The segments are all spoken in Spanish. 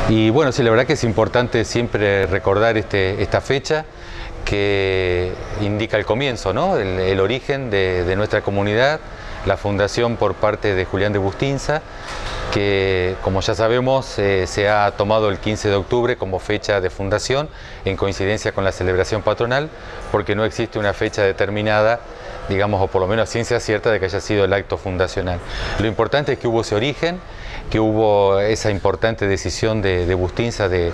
Y bueno, sí, la verdad que es importante siempre recordar esta fecha que indica el comienzo, ¿no? El origen de nuestra comunidad, la fundación por parte de Julián de Bustinza, que como ya sabemos se ha tomado el 15 de octubre como fecha de fundación en coincidencia con la celebración patronal, porque no existe una fecha determinada, digamos, o por lo menos ciencia cierta de que haya sido el acto fundacional. Lo importante es que hubo ese origen, que hubo esa importante decisión de Bustinza de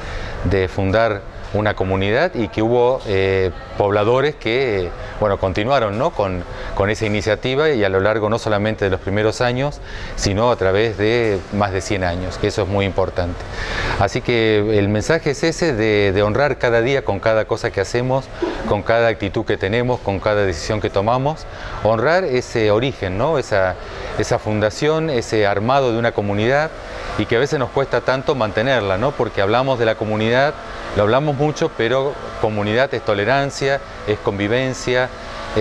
fundar una comunidad y que hubo pobladores que bueno, continuaron, ¿no? con esa iniciativa y a lo largo no solamente de los primeros años, sino a través de más de 100 años, que eso es muy importante. Así que el mensaje es ese de honrar cada día con cada cosa que hacemos, con cada actitud que tenemos, con cada decisión que tomamos, honrar ese origen, ¿no? esa fundación, ese armado de una comunidad y que a veces nos cuesta tanto mantenerla, ¿no? Porque hablamos de la comunidad, lo hablamos mucho, pero comunidad es tolerancia, es convivencia,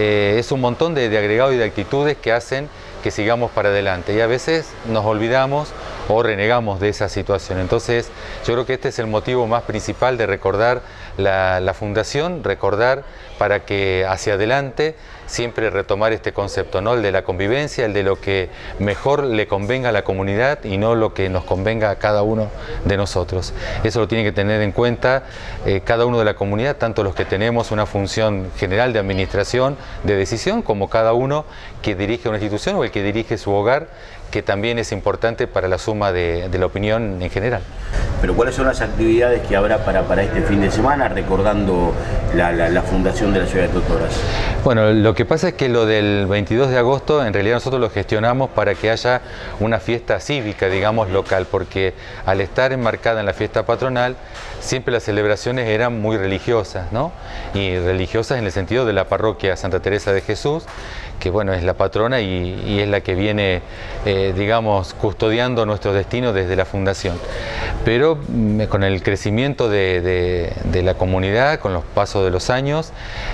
es un montón de agregados y de actitudes que hacen que sigamos para adelante y a veces nos olvidamos o renegamos de esa situación. Entonces yo creo que este es el motivo más principal de recordar la fundación, recordar para que hacia adelante siempre retomar este concepto, ¿no? El de la convivencia, el de lo que mejor le convenga a la comunidad y no lo que nos convenga a cada uno de nosotros. Eso lo tiene que tener en cuenta cada uno de la comunidad, tanto los que tenemos una función general de administración, de decisión, como cada uno que dirige una institución o el que dirige su hogar, que también es importante para la suma de la opinión en general. Pero ¿cuáles son las actividades que habrá para este fin de semana, recordando la fundación de la ciudad de Totoras? Bueno, lo que pasa es que lo del 22 de agosto, en realidad nosotros lo gestionamos para que haya una fiesta cívica, digamos, local, porque al estar enmarcada en la fiesta patronal, siempre las celebraciones eran muy religiosas, ¿no? Y religiosas en el sentido de la parroquia Santa Teresa de Jesús, que bueno, es la patrona y es la que viene, digamos, custodiando nuestro destino desde la fundación. Pero con el crecimiento de la comunidad, con los pasos de los años,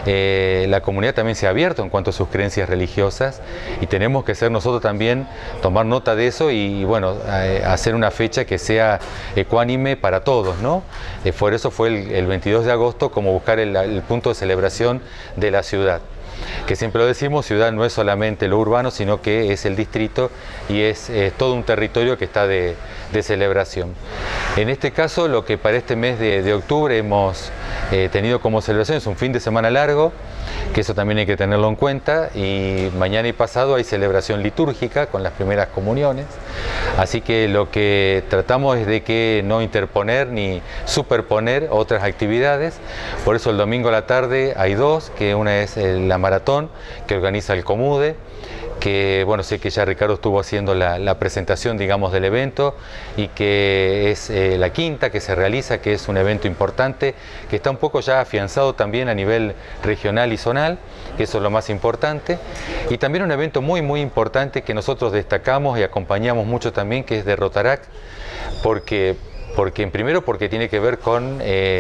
la comunidad también se ha abierto en cuanto a sus creencias religiosas y tenemos que ser nosotros también, tomar nota de eso y bueno, hacer una fecha que sea ecuánime para todos, ¿no? Por eso fue el 22 de agosto como buscar el punto de celebración de la ciudad. Que siempre lo decimos, ciudad no es solamente lo urbano, sino que es el distrito y es todo un territorio que está de celebración. En este caso, lo que para este mes de octubre hemos tenido como celebración es un fin de semana largo, que eso también hay que tenerlo en cuenta, y mañana y pasado hay celebración litúrgica con las primeras comuniones, así que lo que tratamos es de que no interponer ni superponer otras actividades. Por eso el domingo a la tarde hay dos, que una es la maratón que organiza el Comude, que bueno, sé que ya Ricardo estuvo haciendo la presentación, digamos, del evento y que es la quinta que se realiza, que es un evento importante, que está un poco ya afianzado también a nivel regional y zonal, que eso es lo más importante, y también un evento muy importante que nosotros destacamos y acompañamos mucho también, que es de Rotarac, primero porque tiene que ver con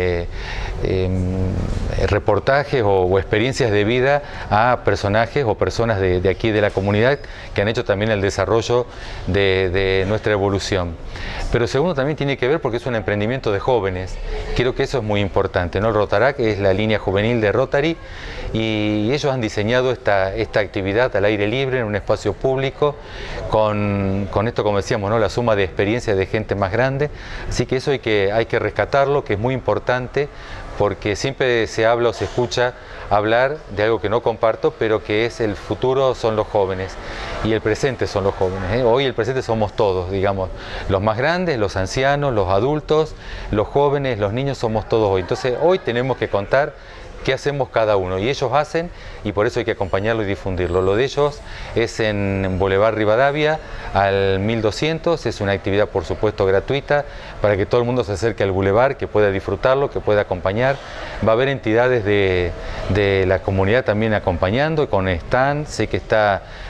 reportajes o experiencias de vida a personajes o personas de aquí de la comunidad que han hecho también el desarrollo de nuestra evolución. Pero segundo también tiene que ver porque es un emprendimiento de jóvenes. Creo que eso es muy importante, ¿no? El Rotarac es la línea juvenil de Rotary y ellos han diseñado esta actividad al aire libre en un espacio público con esto, como decíamos, ¿no? La suma de experiencia de gente más grande. Así que eso hay que rescatarlo, que es muy importante, porque siempre se habla o se escucha hablar de algo que no comparto, pero que es el futuro son los jóvenes y el presente son los jóvenes, ¿eh? Hoy el presente somos todos, digamos, los más grandes, los ancianos, los adultos, los jóvenes, los niños, somos todos hoy. Entonces hoy tenemos que contar qué hacemos cada uno, y ellos hacen, y por eso hay que acompañarlo y difundirlo. Lo de ellos es en Boulevard Rivadavia al 1200, es una actividad por supuesto gratuita para que todo el mundo se acerque al Boulevard, que pueda disfrutarlo, que pueda acompañar. Va a haber entidades de la comunidad también acompañando, con stand, sé que está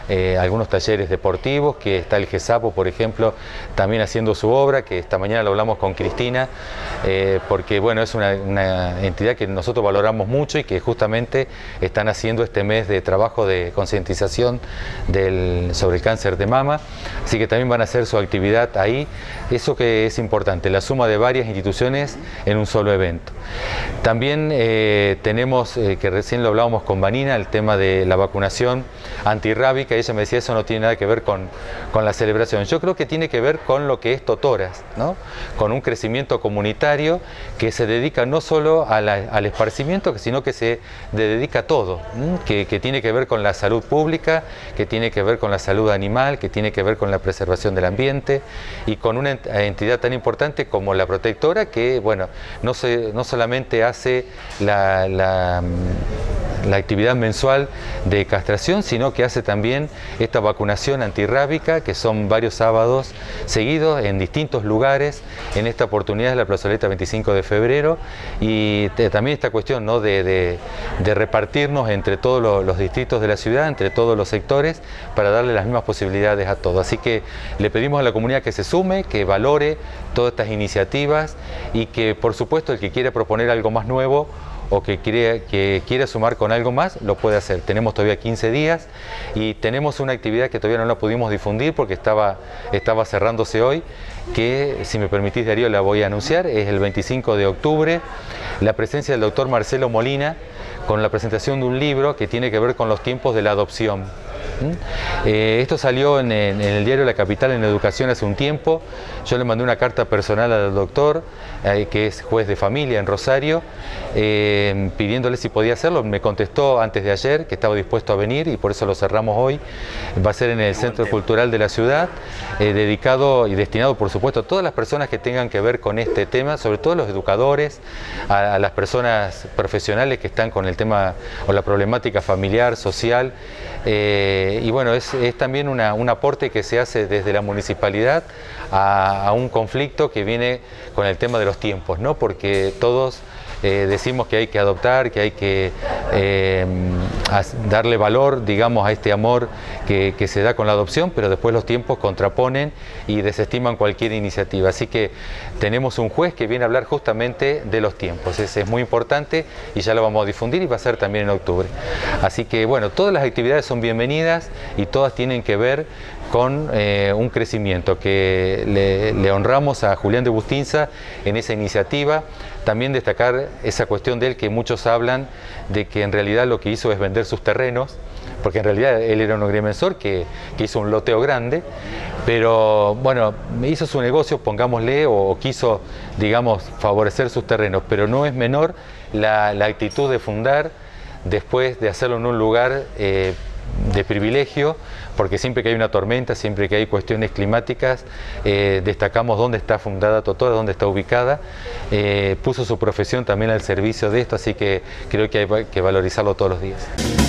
algunos talleres deportivos, que está el GESAPO, por ejemplo, también haciendo su obra, que esta mañana lo hablamos con Cristina, porque bueno, es una entidad que nosotros valoramos mucho y que justamente están haciendo este mes de trabajo de concientización sobre el cáncer de mama, así que también van a hacer su actividad ahí. Eso que es importante, la suma de varias instituciones en un solo evento. También tenemos, que recién lo hablábamos con Vanina, el tema de la vacunación antirrábica. Ella me decía, eso no tiene nada que ver con la celebración. Yo creo que tiene que ver con lo que es Totoras, ¿no? Con un crecimiento comunitario que se dedica no solo al esparcimiento, sino que se dedica a todo, que tiene que ver con la salud pública, que tiene que ver con la salud animal, que tiene que ver con la preservación del ambiente y con una entidad tan importante como la Protectora, que bueno, no solamente hace la actividad mensual de castración, sino que hace también esta vacunación antirrábica, que son varios sábados seguidos en distintos lugares. En esta oportunidad es la plazoleta 25 de febrero y también esta cuestión, ¿no?, de repartirnos entre todos los distritos de la ciudad, entre todos los sectores, para darle las mismas posibilidades a todos. Así que le pedimos a la comunidad que se sume, que valore todas estas iniciativas y que, por supuesto, el que quiera proponer algo más nuevo o que quiera sumar con algo más, lo puede hacer. Tenemos todavía 15 días y tenemos una actividad que todavía no la pudimos difundir porque estaba cerrándose hoy, que, si me permitís, Darío, la voy a anunciar. Es el 25 de octubre, la presencia del doctor Marcelo Molina, con la presentación de un libro que tiene que ver con los tiempos de la adopción. Esto salió en el diario La Capital, en Educación, hace un tiempo. Yo le mandé una carta personal al doctor, que es juez de familia en Rosario, pidiéndole si podía hacerlo. Me contestó antes de ayer que estaba dispuesto a venir y por eso lo cerramos hoy. Va a ser en el Centro Cultural de la ciudad, dedicado y destinado, por supuesto, a todas las personas que tengan que ver con este tema, sobre todo los educadores, a las personas profesionales que están con el tema o la problemática familiar, social. Y bueno, es también un aporte que se hace desde la municipalidad a un conflicto que viene con el tema de los tiempos, ¿no? Porque todos decimos que hay que adoptar, que hay que darle valor, digamos, a este amor que se da con la adopción, pero después los tiempos contraponen y desestiman cualquier iniciativa. Así que tenemos un juez que viene a hablar justamente de los tiempos. Es muy importante y ya lo vamos a difundir y va a ser también en octubre. Así que bueno, todas las actividades son bienvenidas y todas tienen que ver con un crecimiento que le honramos a Julián de Bustinza en esa iniciativa. También destacar esa cuestión de él, que muchos hablan de que en realidad lo que hizo es vender sus terrenos, porque en realidad él era un agrimensor que hizo un loteo grande, pero bueno, hizo su negocio, pongámosle, o quiso, digamos, favorecer sus terrenos, pero no es menor la actitud de fundar después de hacerlo en un lugar de privilegio, porque siempre que hay una tormenta, siempre que hay cuestiones climáticas, destacamos dónde está fundada Totora, dónde está ubicada. Puso su profesión también al servicio de esto, así que creo que hay que valorizarlo todos los días.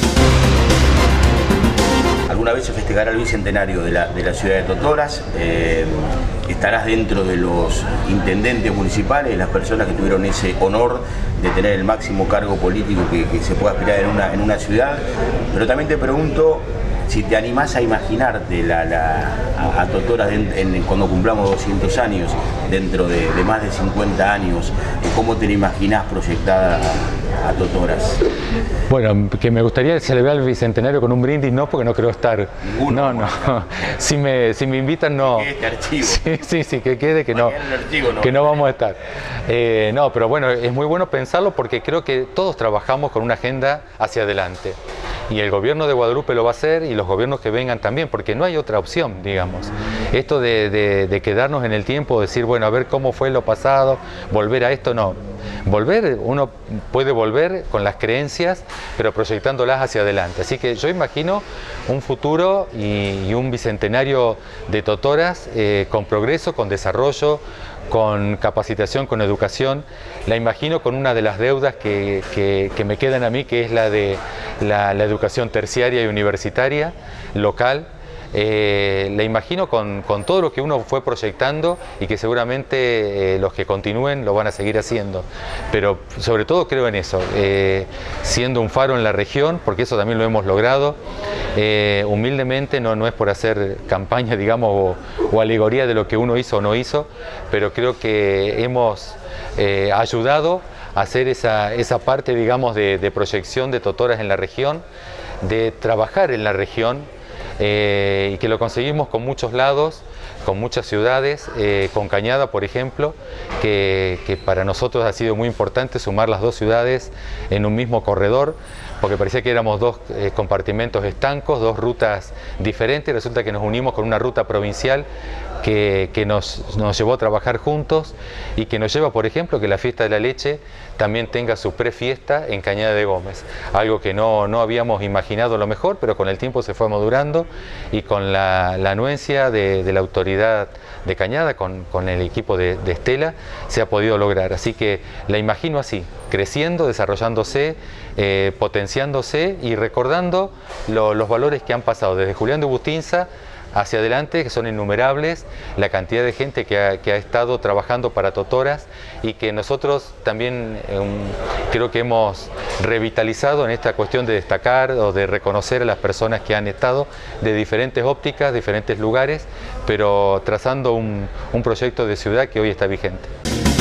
Alguna vez se festejará el bicentenario de la ciudad de Totoras. Estarás dentro de los intendentes municipales, las personas que tuvieron ese honor de tener el máximo cargo político que se pueda aspirar en una ciudad. Pero también te pregunto si te animás a imaginarte a Totoras cuando cumplamos 200 años, dentro de más de 50 años, ¿cómo te la imaginás proyectada a Totoras? Bueno, que me gustaría celebrar el bicentenario con un brindis, no, porque no creo estar. Ninguno. No. Si me invitan, no. Que quede este archivo. Sí, que quede que no. Que no vamos a estar. No, pero bueno, es muy bueno pensarlo porque creo que todos trabajamos con una agenda hacia adelante. Y el gobierno de Guadalupe lo va a hacer y los gobiernos que vengan también, porque no hay otra opción, digamos. Esto de quedarnos en el tiempo, decir, bueno, a ver cómo fue lo pasado, volver a esto, no. Uno puede volver con las creencias, pero proyectándolas hacia adelante. Así que yo imagino un futuro y un bicentenario de Totoras con progreso, con desarrollo, con capacitación, con educación. La imagino con una de las deudas que me quedan a mí, que es la de la educación terciaria y universitaria, local. la imagino con todo lo que uno fue proyectando y que seguramente los que continúen lo van a seguir haciendo. Pero sobre todo creo en eso, siendo un faro en la región, porque eso también lo hemos logrado. Humildemente no es por hacer campaña, digamos, o alegoría de lo que uno hizo o no hizo, pero creo que hemos ayudado a hacer esa parte, digamos, de proyección de Totoras en la región, de trabajar en la región, y que lo conseguimos con muchos lados, con muchas ciudades, con Cañada, por ejemplo, que para nosotros ha sido muy importante sumar las dos ciudades en un mismo corredor, porque parecía que éramos dos compartimentos estancos, dos rutas diferentes. Resulta que nos unimos con una ruta provincial que nos llevó a trabajar juntos y que nos lleva, por ejemplo, que la Fiesta de la Leche también tenga su prefiesta en Cañada de Gómez, algo que no habíamos imaginado a lo mejor, pero con el tiempo se fue madurando y con la anuencia de la autoridad de Cañada, con el equipo de Estela, se ha podido lograr. Así que la imagino así, creciendo, desarrollándose, potenciándose y recordando los valores que han pasado desde Julián de Bustinza hacia adelante, que son innumerables, la cantidad de gente que ha estado trabajando para Totoras y que nosotros también creo que hemos revitalizado en esta cuestión de destacar o de reconocer a las personas que han estado de diferentes ópticas, diferentes lugares, pero trazando un proyecto de ciudad que hoy está vigente.